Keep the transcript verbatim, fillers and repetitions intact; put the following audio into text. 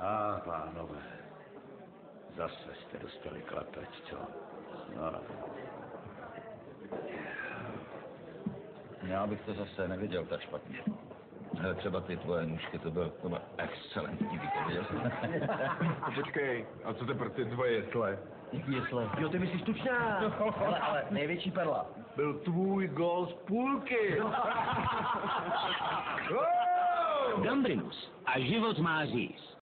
A pánové, zase jste dostali klepec, co? No. Já bych to zase neviděl tak špatně. Ale třeba ty tvoje nůžky, to byl, to byl excelentní výpověď. Počkej, a co teprve ty tvoje jesle? Jaký jesle? Jo, ty myslíš tučná? ale, ale největší perla. Byl tvůj gol z půlky. Gambrinus a život má říz.